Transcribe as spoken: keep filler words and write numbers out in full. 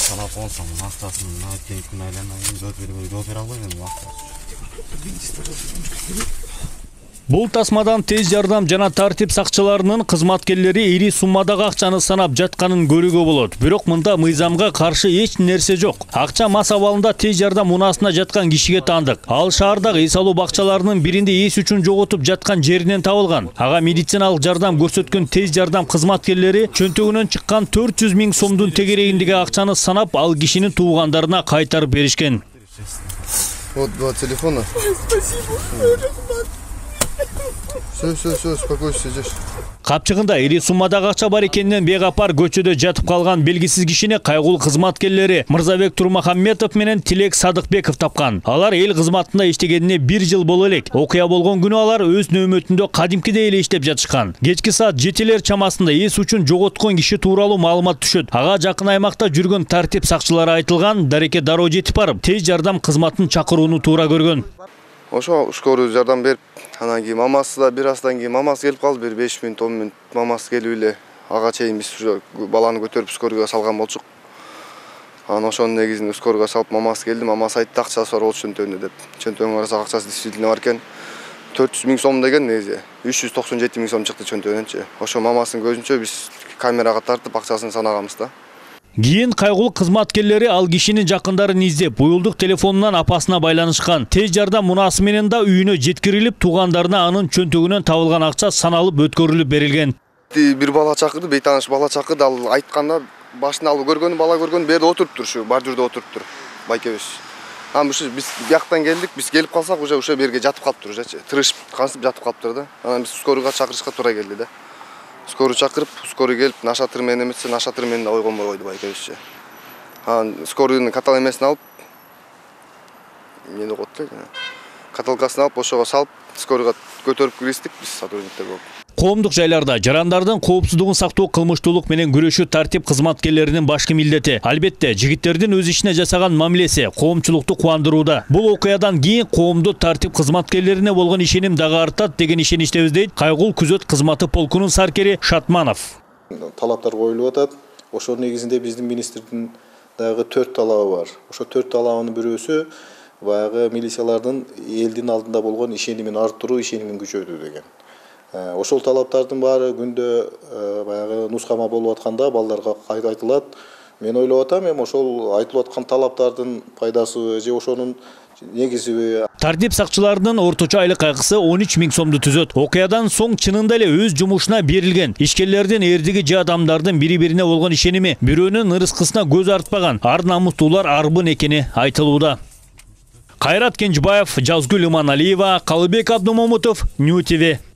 санап болсам актасын кийин күн айланайын жооп бербей жооп бере албайм эми Бул тасмадан тез жардам жана тартип сакчыларынын кызматкерлери ири суммадагы акчаны санап жатканын көрүүгө болот. Бирок мында мыйзамга каршы эч нерсе жок. Акча мас абалында тез жардам унаасына жаткан кишиге таандык. Ал шаардагы эс алуу бакчаларынын биринде эс үчүн жоготуп жаткан жеринен табылган. Ага медициналык жардам көрсөткөн тез жардам кызматкерлери чөнтөгүнөн чыккан төрт жүз миң сомдун тегерегиндеги акчаны санап, ал кишинин туугандарына кайтарып беришкен. Вот два телефона. Спасибо. Все, все, все, успокойся, сидишь. Капчыгында ири суммадагы акча бар экенинен бейгапар көчөдө жатып калган белгисиз кишини кайгылуу кызматкерлери Мырзабек Турмахамметов менен Тилек Садыкбеков тапкан. Алар эл кызматында иштегенине бир жыл боло элек. Окуя болгон күнү алар өз нөөмөтүндө кадимкидей эле иштеп жатышкан. Кечки саат жетилер чамасында эс үчүн жоготкон киши тууралуу маалымат түшөт. Ага жакын аймакта жүргөн тартип сакчылары айтылган, дареке дароо жетип барып, тез жардам кызматын чакырууну туура көргөн. Ошо скорый жардам берип, анан кийин мамасы да бир аздан кийин мамасы келип калды, бир беш мүнөт он мүнөт мамасы келип эле ага чейин биз уже баланы көтөрүп скорыйга салган болчук. Анан ошонун негизинде скорыйга салып мамасы келди, мамасы айтты акчасы бар болчу чөнтөгүнө деп. Чөнтөгүнгө карасак акчасы действительно бар экен. төрт жүз миң сом деген негизи үч жүз токсон жети миң сом чыкты чөнтөгүнөнчү. Ошо мамасынын көзүнчө биз камерага тартып акчасын санаганбыз да. Кийин кайгылуу кызматкерлери ал кишинин жакындарын издеп, уюлдук телефонунан апасына байланышкан. Тез жардам мунаасы менен да үйүнө жеткирилип, туугандарына анын чөнтөгүнөн табылган акча саналып өткөрүлүп берилген. Бир бала чакырды, бейтаныш бала чакырды, ал айтканда башын алып көргөнү, бала көргөнү бу жерде отуруп тур, ушу бордюрда отуруп тур. Байкебиз. Анан ушу биз бияктан келдик, биз келип калсак уже ошо берге жатып калыптыр, уже тырышып кансып жатып калыптыр да. Анан биз скорыйга чакырышка туура келди да. Скорый чакырып, скорый келип, нашатыр менен эмесе, нашатыр менен да ойгонбой койду байкебизчи. Анан скорыйдын каталемесин алып, эмне деп коет эле? Каталкасын алып, ошого салып, скорыйга көтөрүп киргиздик биз сотрудниктер болуп. Коомдук жайларда жарандардын коопсуздугун сактоо кылмыштуулук менен күрөшүү тартип кызматкерлеринин башкы милдети. Албетте, жигиттердин өз ишине жасаган мамилеси коомчулукту кубандырууда. Бул окуядан кийин коомдук тартип кызматкерлерине болгон ишеним дагы артат деген ишеничтебиз дейт кайгылуу күзөт кызматы полкунун саркери Шатманов. Талаптар коюлуп атат. Ошо негизинде биздин министрдин дагы төрт талабы бар. Ошо төрт талабынын бирөөсү баягы милициялардын элдин алдында болгон ишенимин арттыруу, ишенимин күчөтүү деген. Ошол талаптардын баары күндө баягы нускама болуп атканда балдарга кайда айтылат. Мен ойлоп атам, эми ошол айтылып аткан талаптардын пайдасы же ошонун негизиби. Тартип сакчыларынын орточо айлык акысы он үч миң сомду түзөт. Окуядан соң чынында эле өз жумушуна берилген. Ишкерлердин эрдиги же адамдардын бири-бирине болгон ишеними бирөөнүн ырыскысына көз артпаган, ар намустуулар арбын экени айтылууда. Кайрат Кенжбаев, Жазгүл Иманалиева, Калыбек Абдумамутов, Нью ТВ.